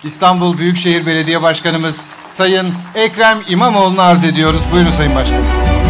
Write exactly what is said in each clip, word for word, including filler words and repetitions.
İstanbul Büyükşehir Belediye Başkanımız Sayın Ekrem İmamoğlu'nu arz ediyoruz. Buyurun Sayın Başkanım.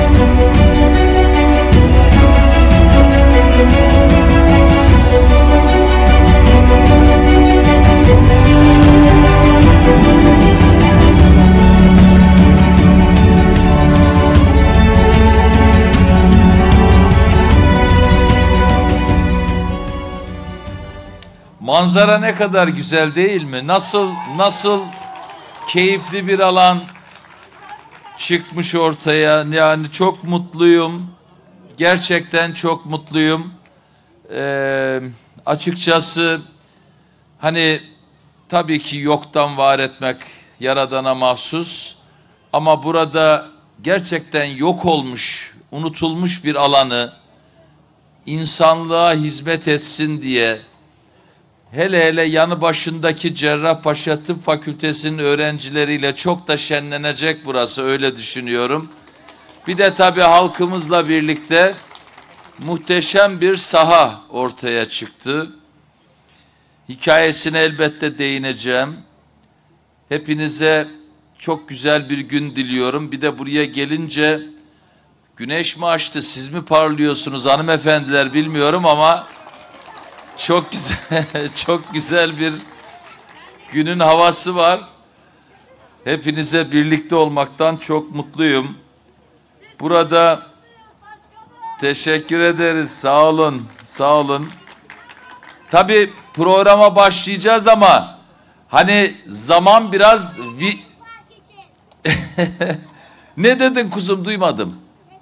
Manzara ne kadar güzel değil mi? Nasıl nasıl keyifli bir alan çıkmış ortaya. Yani çok mutluyum. Gerçekten çok mutluyum. Ee, açıkçası hani tabii ki yoktan var etmek Yaradan'a mahsus. Ama burada gerçekten yok olmuş, unutulmuş bir alanı insanlığa hizmet etsin diye, hele hele yanı başındaki Cerrahpaşa Tıp Fakültesi'nin öğrencileriyle çok da şenlenecek burası, öyle düşünüyorum. Bir de tabii halkımızla birlikte muhteşem bir saha ortaya çıktı. Hikayesine elbette değineceğim. Hepinize çok güzel bir gün diliyorum. Bir de buraya gelince güneş mi açtı, siz mi parlıyorsunuz hanımefendiler bilmiyorum ama çok güzel, çok güzel bir günün havası var. Hepinize birlikte olmaktan çok mutluyum. Burada teşekkür ederiz. Sağ olun, sağ olun. Tabii programa başlayacağız ama hani zaman biraz vi... Ne dedin kuzum, duymadım.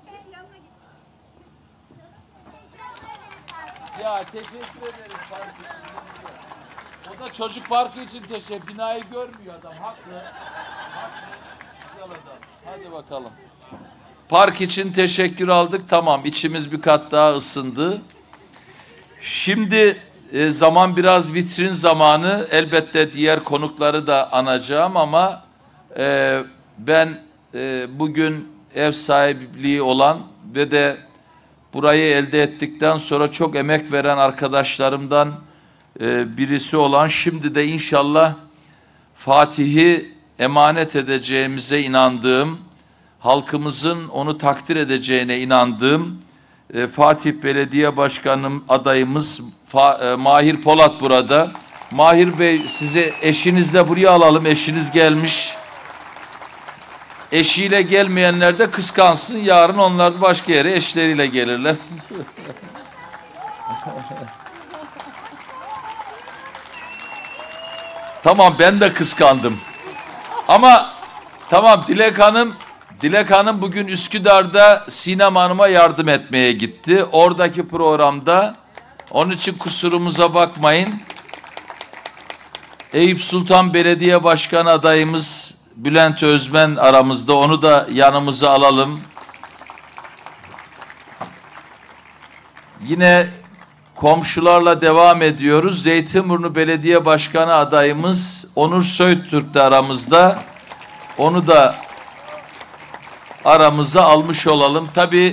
Ya teşekkür ederiz. O da çocuk parkı için teşekkür. Binayı görmüyor adam. Haklı. Haklı. Güzel adam. Hadi bakalım. Park için teşekkür aldık. Tamam. İçimiz bir kat daha ısındı. Şimdi e, zaman biraz vitrin zamanı. Elbette diğer konukları da anacağım ama e, ben e, bugün ev sahipliği olan ve de burayı elde ettikten sonra çok emek veren arkadaşlarımdan e, birisi olan, şimdi de inşallah Fatih'i emanet edeceğimize inandığım, halkımızın onu takdir edeceğine inandığım e, Fatih Belediye Başkanım adayımız Fa, e, Mahir Polat burada. Mahir Bey, sizi eşinizle buraya alalım. Eşiniz gelmiş. Eşiyle gelmeyenler de kıskansın. Yarın onlar başka yere eşleriyle gelirler. Tamam, ben de kıskandım. Ama tamam, Dilek Hanım, Dilek Hanım bugün Üsküdar'da Sinem Hanım'a yardım etmeye gitti. Oradaki programda, onun için kusurumuza bakmayın. Eyüp Sultan Belediye Başkanı adayımız Bülent Özmen aramızda, onu da yanımıza alalım. Yine komşularla devam ediyoruz. Zeytinburnu Belediye Başkanı adayımız Onur Söğütürk de aramızda. Onu da aramıza almış olalım. Tabii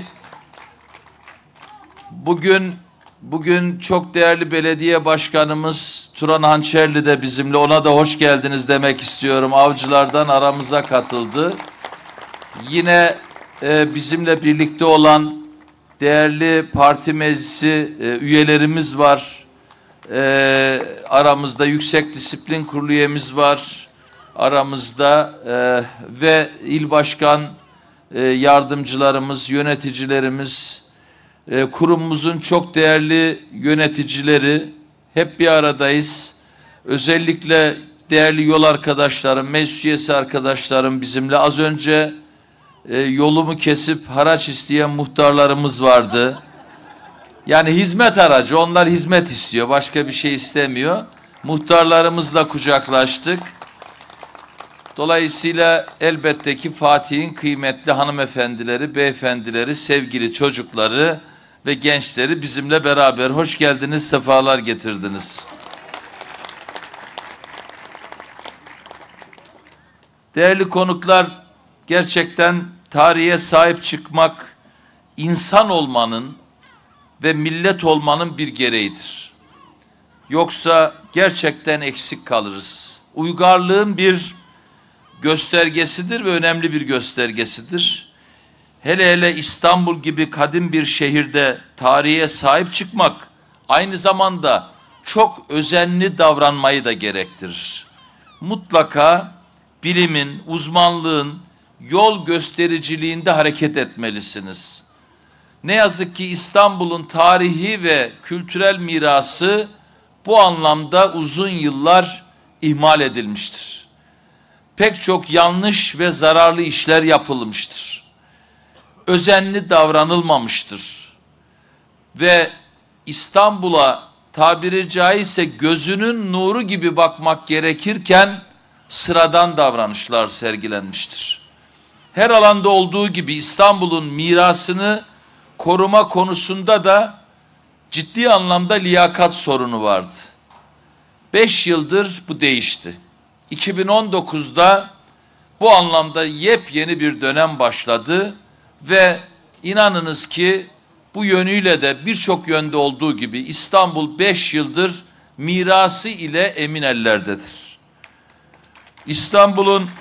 bugün bugün çok değerli belediye başkanımız Turan Hançerli de bizimle. Ona da hoş geldiniz demek istiyorum. Avcılardan aramıza katıldı. Yine e, bizimle birlikte olan değerli parti meclisi e, üyelerimiz var. E, aramızda Yüksek Disiplin Kurulu üyemiz var. Aramızda e, ve il başkan e, yardımcılarımız, yöneticilerimiz, e, kurumumuzun çok değerli yöneticileri, hep bir aradayız. Özellikle değerli yol arkadaşlarım, meclis üyesi arkadaşlarım bizimle. Az önce e, yolumu kesip haraç isteyen muhtarlarımız vardı. Yani hizmet aracı, onlar hizmet istiyor, başka bir şey istemiyor. Muhtarlarımızla kucaklaştık. Dolayısıyla elbette ki Fatih'in kıymetli hanımefendileri, beyefendileri, sevgili çocukları ve gençleri bizimle beraber. Hoş geldiniz, sefalar getirdiniz. Değerli konuklar, gerçekten tarihe sahip çıkmak insan olmanın ve millet olmanın bir gereğidir. Yoksa gerçekten eksik kalırız. uygarlığın bir göstergesidir ve önemli bir göstergesidir. Hele hele İstanbul gibi kadim bir şehirde tarihe sahip çıkmak aynı zamanda çok özenli davranmayı da gerektirir. Mutlaka bilimin, uzmanlığın yol göstericiliğinde hareket etmelisiniz. Ne yazık ki İstanbul'un tarihi ve kültürel mirası bu anlamda uzun yıllar ihmal edilmiştir. Pek çok yanlış ve zararlı işler yapılmıştır. Özenli davranılmamıştır. Ve İstanbul'a tabiri caizse gözünün nuru gibi bakmak gerekirken sıradan davranışlar sergilenmiştir. Her alanda olduğu gibi İstanbul'un mirasını koruma konusunda da ciddi anlamda liyakat sorunu vardı. Beş yıldır bu değişti. iki bin on dokuzda bu anlamda yepyeni bir dönem başladı ve inanınız ki bu yönüyle de birçok yönde olduğu gibi İstanbul beş yıldır mirası ile emin ellerdedir. İstanbul'un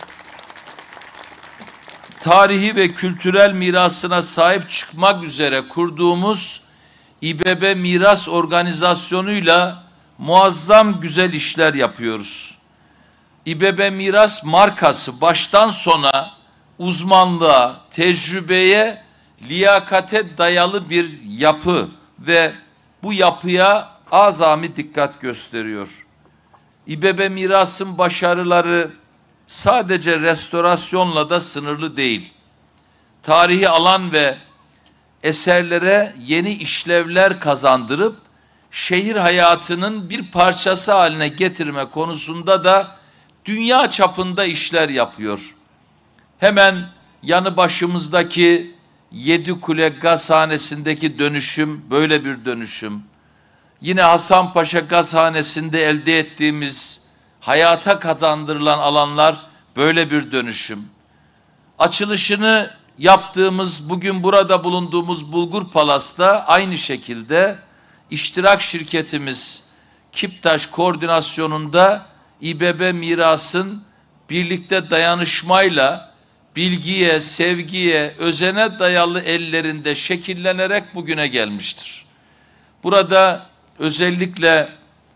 tarihi ve kültürel mirasına sahip çıkmak üzere kurduğumuz İBB Miras Organizasyonu'yla muazzam güzel işler yapıyoruz. İBB Miras markası baştan sona uzmanlığa, tecrübeye, liyakate dayalı bir yapı ve bu yapıya azami dikkat gösteriyor. İBB Miras'ın başarıları sadece restorasyonla da sınırlı değil. Tarihi alan ve eserlere yeni işlevler kazandırıp şehir hayatının bir parçası haline getirme konusunda da dünya çapında işler yapıyor. Hemen yanı başımızdaki Yedikule Gazhanesi'ndeki dönüşüm böyle bir dönüşüm. Yine Hasanpaşa Gazhanesi'nde elde ettiğimiz hayata kazandırılan alanlar böyle bir dönüşüm. Açılışını yaptığımız, bugün burada bulunduğumuz Bulgur Palas'ta aynı şekilde iştirak şirketimiz Kiptaş koordinasyonunda İBB Miras'ın birlikte dayanışmayla bilgiye, sevgiye, özene dayalı ellerinde şekillenerek bugüne gelmiştir. Burada özellikle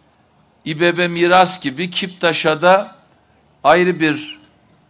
İBB Miras gibi Kiptaş'a da ayrı bir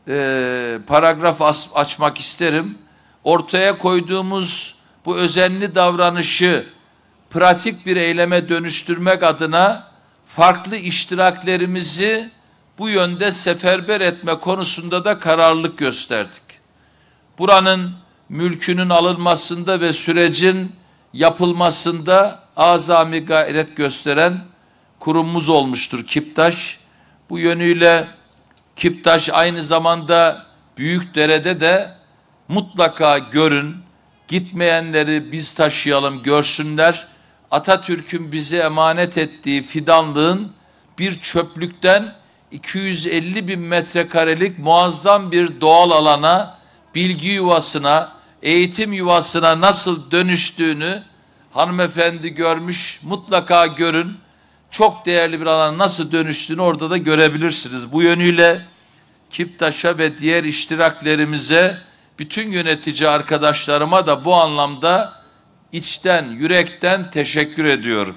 e, paragraf as, açmak isterim. Ortaya koyduğumuz bu özenli davranışı pratik bir eyleme dönüştürmek adına farklı iştiraklerimizi bu yönde seferber etme konusunda da kararlılık gösterdik. Buranın mülkünün alınmasında ve sürecin yapılmasında azami gayret gösteren kurumumuz olmuştur Kiptaş. Bu yönüyle Kiptaş aynı zamanda Büyükdere'de de mutlaka görün, gitmeyenleri biz taşıyalım, görsünler. Atatürk'ün bize emanet ettiği fidanlığın bir çöplükten iki yüz elli bin metrekarelik muazzam bir doğal alana, bilgi yuvasına, eğitim yuvasına nasıl dönüştüğünü hanımefendi görmüş, mutlaka görün. Çok değerli bir alan nasıl dönüştüğünü orada da görebilirsiniz. Bu yönüyle Kiptaş'a ve diğer iştiraklerimize, bütün yönetici arkadaşlarıma da bu anlamda içten, yürekten teşekkür ediyorum.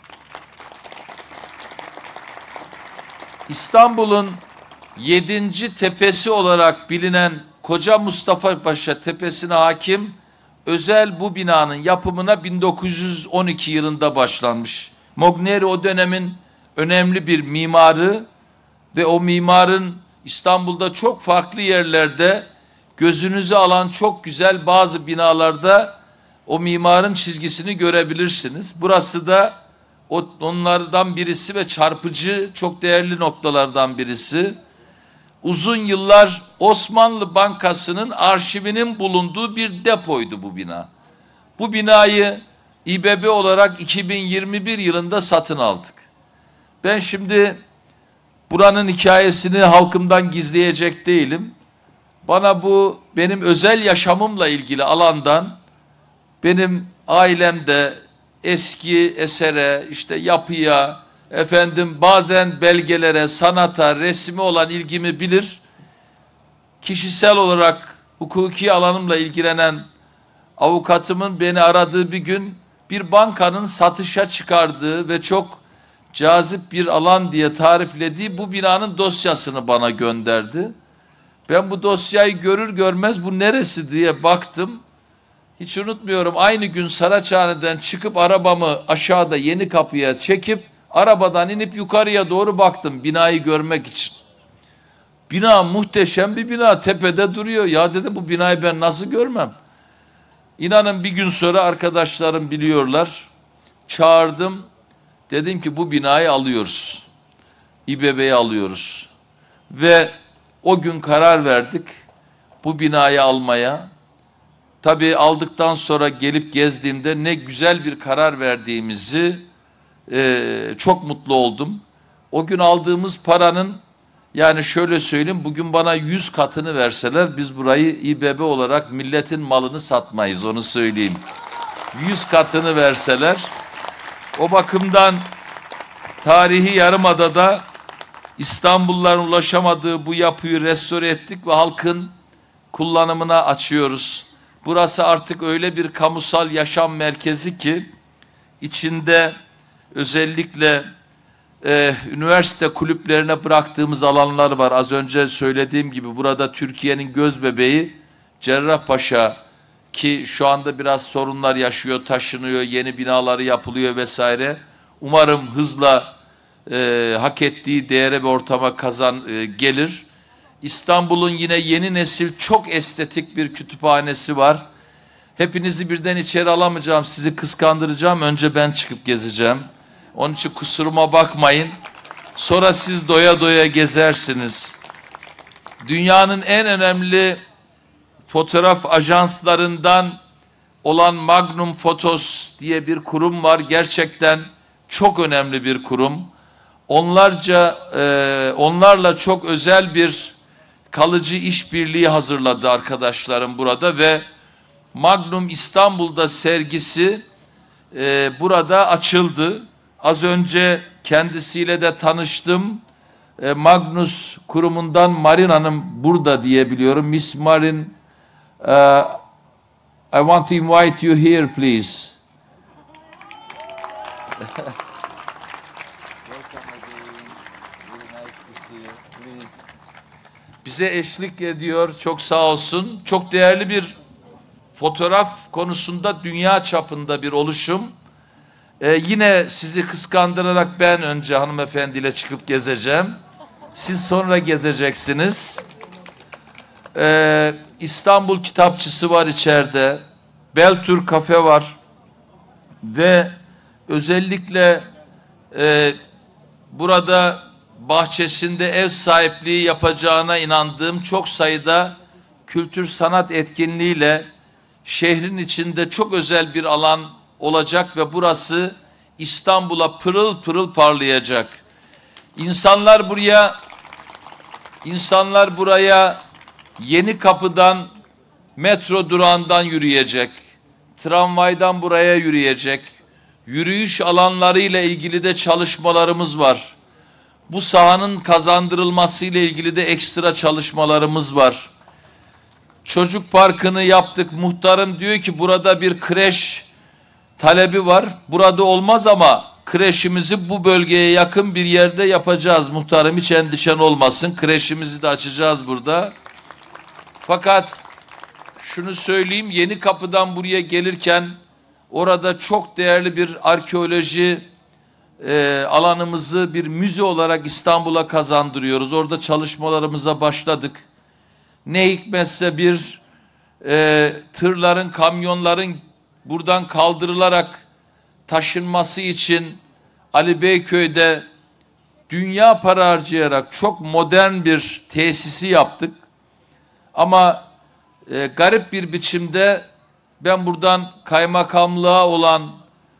İstanbul'un yedinci tepesi olarak bilinen Koca Mustafa Paşa Tepesi'ne hakim özel bu binanın yapımına bin dokuz yüz on iki yılında başlanmış. Mogneri o dönemin önemli bir mimarı ve o mimarın İstanbul'da çok farklı yerlerde gözünüzü alan çok güzel bazı binalarda o mimarın çizgisini görebilirsiniz. Burası da o, onlardan birisi ve çarpıcı, çok değerli noktalardan birisi. Uzun yıllar Osmanlı Bankası'nın arşivinin bulunduğu bir depoydu bu bina. Bu binayı İBB olarak iki bin yirmi bir yılında satın aldık. Ben şimdi buranın hikayesini halkımdan gizleyecek değilim. Bana bu benim özel yaşamımla ilgili alandan, benim ailemde eski esere, işte yapıya, efendim bazen belgelere, sanata, resmi olan ilgimi bilir. Kişisel olarak hukuki alanımla ilgilenen avukatımın beni aradığı bir gün bir bankanın satışa çıkardığı ve çok cazip bir alan diye tariflediği bu binanın dosyasını bana gönderdi. Ben bu dosyayı görür görmez bu neresi diye baktım. Hiç unutmuyorum, aynı gün Saraçhane'den çıkıp arabamı aşağıda Yenikapı'ya çekip arabadan inip yukarıya doğru baktım binayı görmek için. Bina muhteşem bir bina, tepede duruyor. Ya dedim, bu binayı ben nasıl görmem? İnanın bir gün sonra arkadaşlarım biliyorlar. Çağırdım. Dedim ki bu binayı alıyoruz. İBB'yi alıyoruz. Ve o gün karar verdik bu binayı almaya. Tabii aldıktan sonra gelip gezdiğimde ne güzel bir karar verdiğimizi e, çok mutlu oldum. O gün aldığımız paranın, yani şöyle söyleyeyim, bugün bana yüz katını verseler biz burayı İBB olarak milletin malını satmayız, onu söyleyeyim. Yüz katını verseler. O bakımdan tarihi Yarımada'da İstanbulluların ulaşamadığı bu yapıyı restore ettik ve halkın kullanımına açıyoruz. Burası artık öyle bir kamusal yaşam merkezi ki içinde özellikle e, üniversite kulüplerine bıraktığımız alanlar var. Az önce söylediğim gibi burada Türkiye'nin göz bebeği Cerrahpaşa, ki şu anda biraz sorunlar yaşıyor, taşınıyor, yeni binaları yapılıyor vesaire. Umarım hızla e, hak ettiği değere ve ortama kazan e, gelir. İstanbul'un yine yeni nesil çok estetik bir kütüphanesi var. Hepinizi birden içeri alamayacağım, sizi kıskandıracağım. Önce ben çıkıp gezeceğim. Onun için kusuruma bakmayın. Sonra siz doya doya gezersiniz. Dünyanın en önemli fotoğraf ajanslarından olan Magnum Photos diye bir kurum var. Gerçekten çok önemli bir kurum. Onlarca, e, onlarla çok özel bir kalıcı işbirliği hazırladı arkadaşlarım burada ve Magnum İstanbul'da sergisi e, burada açıldı. Az önce kendisiyle de tanıştım. E, Magnus kurumundan Marin Hanım burada diye biliyorum. Miss Marin, uh, I want to invite you here, please. Bize eşlik ediyor, çok sağ olsun. Çok değerli bir fotoğraf konusunda dünya çapında bir oluşum. Ee, yine sizi kıskandırarak ben önce hanımefendiyle çıkıp gezeceğim. Siz sonra gezeceksiniz. Ee, İstanbul Kitapçısı var içeride. Beltür Kafe var. Ve özellikle e, burada bahçesinde ev sahipliği yapacağına inandığım çok sayıda kültür sanat etkinliğiyle şehrin içinde çok özel bir alan olacak ve burası İstanbul'a pırıl pırıl parlayacak. İnsanlar buraya insanlar buraya Yenikapı'dan, metro durağından yürüyecek. Tramvaydan buraya yürüyecek. Yürüyüş alanlarıyla ilgili de çalışmalarımız var. Bu sahanın kazandırılması ile ilgili de ekstra çalışmalarımız var. Çocuk parkını yaptık. Muhtarım diyor ki burada bir kreş talebi var. Burada olmaz ama kreşimizi bu bölgeye yakın bir yerde yapacağız. Muhtarım hiç endişen olmasın. Kreşimizi de açacağız burada. Fakat şunu söyleyeyim, Yenikapı'dan buraya gelirken orada çok değerli bir arkeoloji e, alanımızı bir müze olarak İstanbul'a kazandırıyoruz. Orada çalışmalarımıza başladık. Ne hikmetse bir e, tırların, kamyonların buradan kaldırılarak taşınması için Ali Beyköy'de dünya para harcayarak çok modern bir tesisi yaptık. Ama e, garip bir biçimde ben buradan kaymakamlığa olan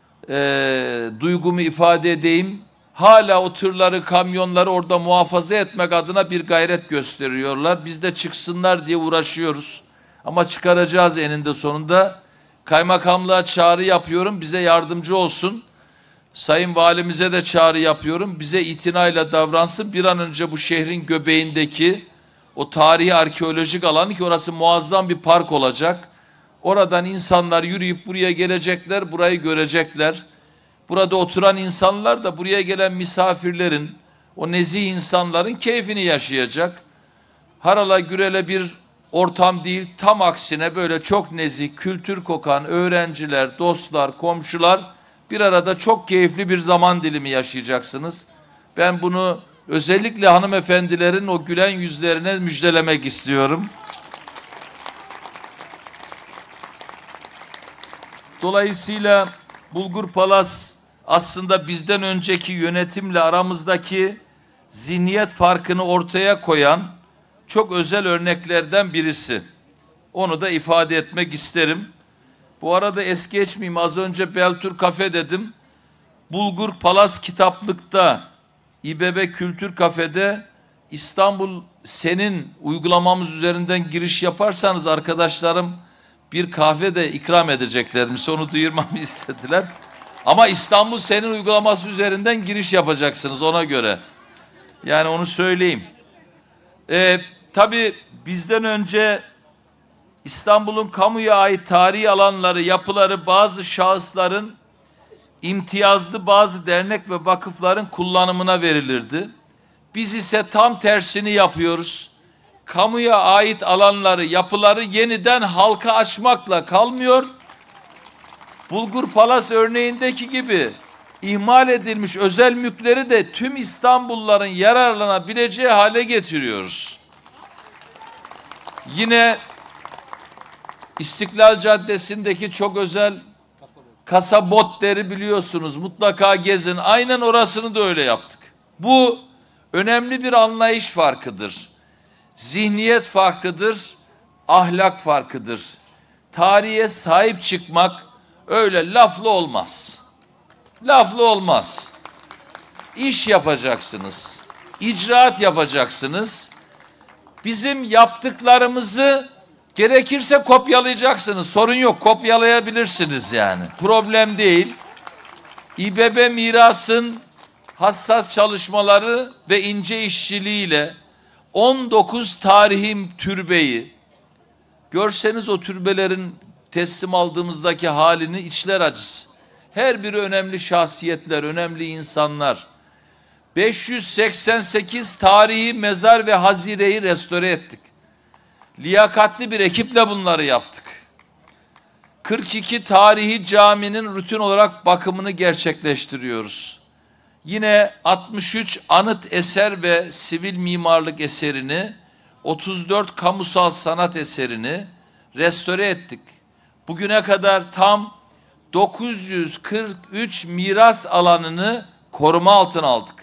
e, duygumu ifade edeyim. Hala o tırları, kamyonları orada muhafaza etmek adına bir gayret gösteriyorlar. Biz de çıksınlar diye uğraşıyoruz. Ama çıkaracağız eninde sonunda. Kaymakamlığa çağrı yapıyorum, bize yardımcı olsun. Sayın Valimize de çağrı yapıyorum. Bize itinayla davransın. Bir an önce bu şehrin göbeğindeki o tarihi arkeolojik alanı, ki orası muazzam bir park olacak. Oradan insanlar yürüyüp buraya gelecekler, burayı görecekler. Burada oturan insanlar da buraya gelen misafirlerin, o nezih insanların keyfini yaşayacak. Harala gürele bir ortam değil, tam aksine böyle çok nezih, kültür kokan öğrenciler, dostlar, komşular bir arada çok keyifli bir zaman dilimi yaşayacaksınız. Ben bunu özellikle hanımefendilerin o gülen yüzlerine müjdelemek istiyorum. Dolayısıyla Bulgur Palas aslında bizden önceki yönetimle aramızdaki zihniyet farkını ortaya koyan çok özel örneklerden birisi. Onu da ifade etmek isterim. Bu arada es geçmeyeyim, az önce Beltur Kafe dedim. Bulgur Palas Kitaplık'ta, İBB Kültür Kafe'de İstanbul Senin uygulamamız üzerinden giriş yaparsanız arkadaşlarım bir kahve de ikram edeceklermiş. Onu duyurmamı istediler. Ama İstanbul Senin uygulaması üzerinden giriş yapacaksınız ona göre. Yani onu söyleyeyim. Ee, tabii bizden önce İstanbul'un kamuya ait tarihi alanları, yapıları bazı şahısların imtiyazlı bazı dernek ve vakıfların kullanımına verilirdi. Biz ise tam tersini yapıyoruz. Kamuya ait alanları, yapıları yeniden halka açmakla kalmıyor. Bulgur Palas örneğindeki gibi ihmal edilmiş özel mülkleri de tüm İstanbulluların yararlanabileceği hale getiriyoruz. Yine İstiklal Caddesi'ndeki çok özel kasabotleri biliyorsunuz. Mutlaka gezin. Aynen orasını da öyle yaptık. Bu önemli bir anlayış farkıdır. Zihniyet farkıdır. Ahlak farkıdır. Tarihe sahip çıkmak öyle laflı olmaz. Laflı olmaz. İş yapacaksınız. İcraat yapacaksınız. Bizim yaptıklarımızı gerekirse kopyalayacaksınız. Sorun yok. Kopyalayabilirsiniz yani. Problem değil. İBB Miras'ın hassas çalışmaları ve ince işçiliğiyle on dokuz tarihi türbeyi, görseniz o türbelerin teslim aldığımızdaki halini içler acısı. Her biri önemli şahsiyetler, önemli insanlar. beş yüz seksen sekiz tarihi mezar ve hazireyi restore ettik. Liyakatli bir ekiple bunları yaptık. kırk iki tarihi caminin rutin olarak bakımını gerçekleştiriyoruz. Yine altmış üç anıt eser ve sivil mimarlık eserini, otuz dört kamusal sanat eserini restore ettik. Bugüne kadar tam dokuz yüz kırk üç miras alanını koruma altına aldık.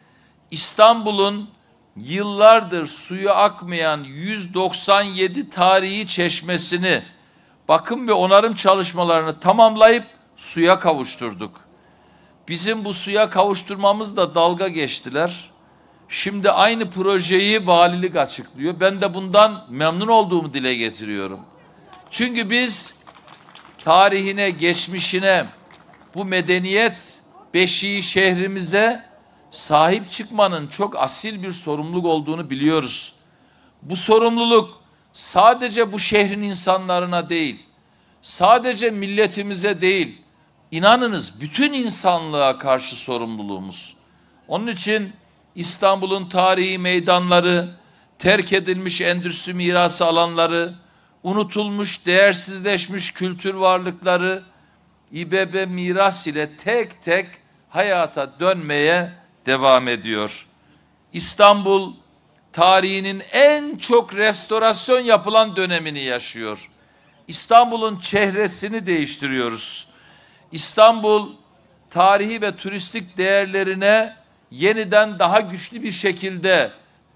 İstanbul'un yıllardır suyu akmayan yüz doksan yedi tarihi çeşmesini bakım ve onarım çalışmalarını tamamlayıp suya kavuşturduk. Bizim bu suya kavuşturmamızla dalga geçtiler. Şimdi aynı projeyi valilik açıklıyor. Ben de bundan memnun olduğumu dile getiriyorum. Çünkü biz tarihine, geçmişine, bu medeniyet beşiği şehrimize sahip çıkmanın çok asil bir sorumluluk olduğunu biliyoruz. Bu sorumluluk sadece bu şehrin insanlarına değil, sadece milletimize değil, inanınız bütün insanlığa karşı sorumluluğumuz. Onun için İstanbul'un tarihi meydanları, terk edilmiş endüstri mirası alanları, unutulmuş, değersizleşmiş kültür varlıkları İBB Miras ile tek tek hayata dönmeye devam ediyor. İstanbul tarihinin en çok restorasyon yapılan dönemini yaşıyor. İstanbul'un çehresini değiştiriyoruz. İstanbul tarihi ve turistik değerlerine yeniden daha güçlü bir şekilde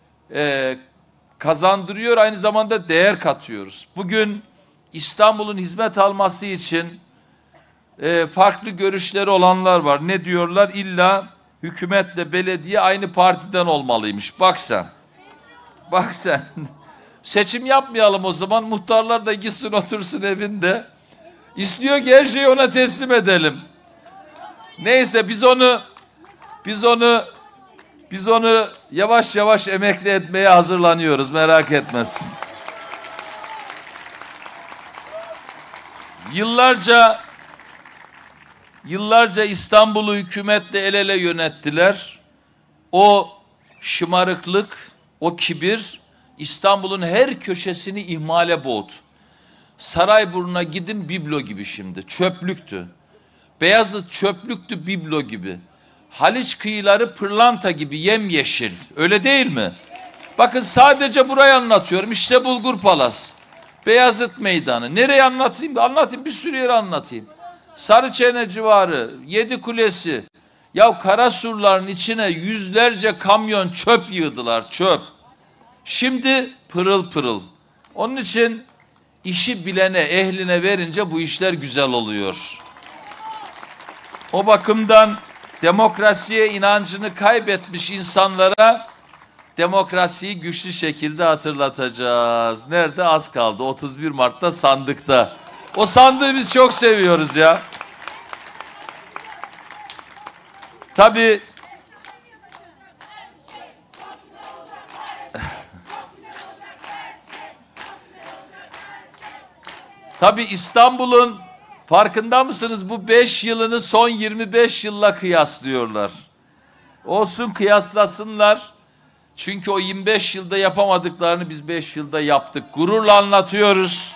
e, kazandırıyor, aynı zamanda değer katıyoruz. Bugün İstanbul'un hizmet alması için e, farklı görüşleri olanlar var. Ne diyorlar? İlla hükümetle belediye aynı partiden olmalıymış. Bak sen. Bak sen. Seçim yapmayalım o zaman. Muhtarlar da gitsin otursun evinde. İstiyor ki her şeyi ona teslim edelim. Neyse biz onu biz onu biz onu yavaş yavaş emekli etmeye hazırlanıyoruz, merak etmesin. Yıllarca yıllarca İstanbul'u hükümetle el ele yönettiler. O şımarıklık, o kibir İstanbul'un her köşesini ihmale boğdu. Sarayburnu'na gidin, biblo gibi şimdi. Çöplüktü. Beyazıt çöplüktü, biblo gibi. Haliç kıyıları pırlanta gibi yemyeşil. Öyle değil mi? Bakın sadece burayı anlatıyorum. İşte Bulgur Palas. Beyazıt Meydanı. Nereye anlatayım? Anlatayım. Bir sürü yere anlatayım. Sarıçene civarı, Yedi Kulesi. Ya Karasurların içine yüzlerce kamyon çöp yığdılar. Çöp. Şimdi pırıl pırıl. Onun için işi bilene, ehline verince bu işler güzel oluyor. O bakımdan demokrasiye inancını kaybetmiş insanlara demokrasiyi güçlü şekilde hatırlatacağız. Nerede? Az kaldı. otuz bir Mart'ta sandıkta. O sandığı biz çok seviyoruz ya. Tabii Tabii İstanbul'un farkında mısınız? Bu beş yılını son yirmi beş yılla kıyaslıyorlar. Olsun, kıyaslasınlar. Çünkü o yirmi beş yılda yapamadıklarını biz beş yılda yaptık. Gururla anlatıyoruz.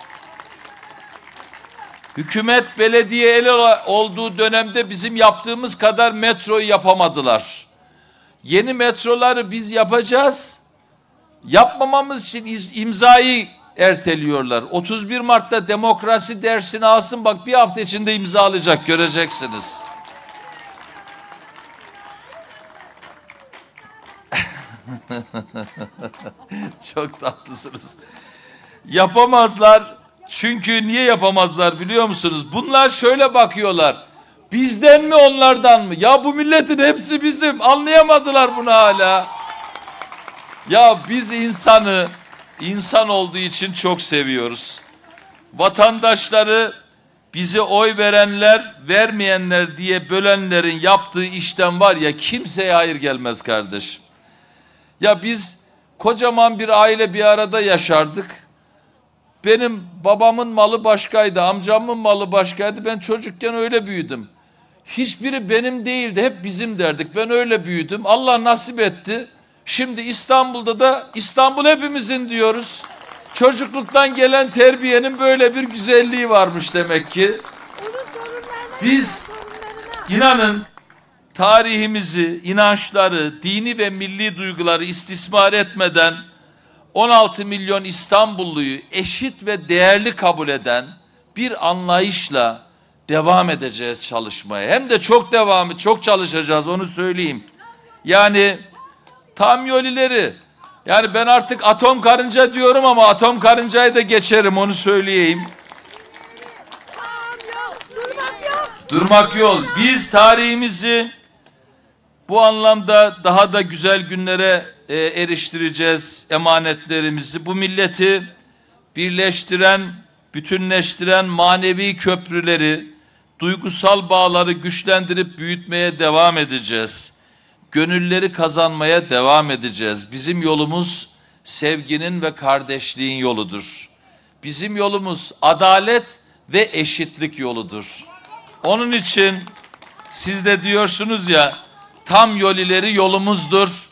Hükümet belediye ele olduğu dönemde bizim yaptığımız kadar metroyu yapamadılar. Yeni metroları biz yapacağız. Yapmamamız için imzayı erteliyorlar. otuz bir Mart'ta demokrasi dersini alsın, bak bir hafta içinde imzalayacak, göreceksiniz. Çok tatlısınız. Yapamazlar. Çünkü niye yapamazlar biliyor musunuz? Bunlar şöyle bakıyorlar. Bizden mi, onlardan mı? Ya bu milletin hepsi bizim. Anlayamadılar bunu hala. Ya biz insanı insan olduğu için çok seviyoruz. Vatandaşları bize oy verenler, vermeyenler diye bölenlerin yaptığı işten var ya, kimseye hayır gelmez kardeşim. Ya biz kocaman bir aile bir arada yaşardık. Benim babamın malı başkaydı, amcamın malı başkaydı. Ben çocukken öyle büyüdüm. Hiçbiri benim değildi, hep bizim derdik. Ben öyle büyüdüm. Allah nasip etti. Şimdi İstanbul'da da İstanbul hepimizin diyoruz. Çocukluktan gelen terbiyenin böyle bir güzelliği varmış demek ki. Biz inanın tarihimizi, inançları, dini ve milli duyguları istismar etmeden on altı milyon İstanbulluyu eşit ve değerli kabul eden bir anlayışla devam edeceğiz çalışmaya. Hem de çok devamı, çok çalışacağız, onu söyleyeyim. Yani Tamyolileri, yani ben artık atom karınca diyorum ama atom karıncayı da geçerim, onu söyleyeyim. Durmak yok. Durmak yok. Biz tarihimizi bu anlamda daha da güzel günlere e, eriştireceğiz, emanetlerimizi. Bu milleti birleştiren, bütünleştiren manevi köprüleri, duygusal bağları güçlendirip büyütmeye devam edeceğiz. Gönülleri kazanmaya devam edeceğiz. Bizim yolumuz sevginin ve kardeşliğin yoludur. Bizim yolumuz adalet ve eşitlik yoludur. Onun için siz de diyorsunuz ya, tam yol ileri yolumuzdur.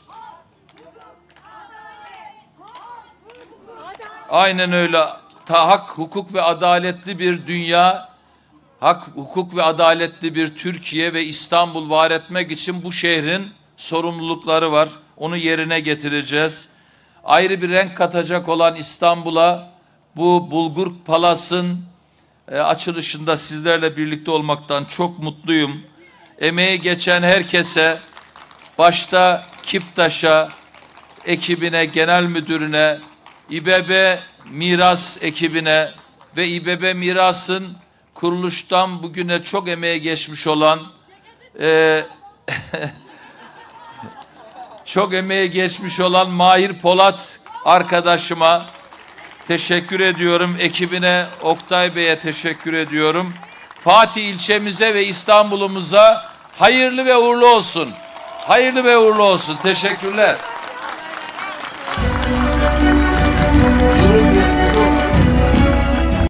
Aynen öyle. Ta hak, hukuk ve adaletli bir dünya, hak, hukuk ve adaletli bir Türkiye ve İstanbul var etmek için bu şehrin sorumlulukları var. Onu yerine getireceğiz. Ayrı bir renk katacak olan İstanbul'a bu Bulgur Palas'ın e, açılışında sizlerle birlikte olmaktan çok mutluyum. Emeği geçen herkese, başta Kiptaş'a, ekibine, genel müdürüne, İBB Miras ekibine ve İBB Miras'ın kuruluştan bugüne çok emeğe geçmiş olan e, çok emeğe geçmiş olan Mahir Polat arkadaşıma teşekkür ediyorum. Ekibine, Oktay Bey'e teşekkür ediyorum. Fatih ilçemize ve İstanbul'umuza hayırlı ve uğurlu olsun. Hayırlı ve uğurlu olsun. Teşekkürler.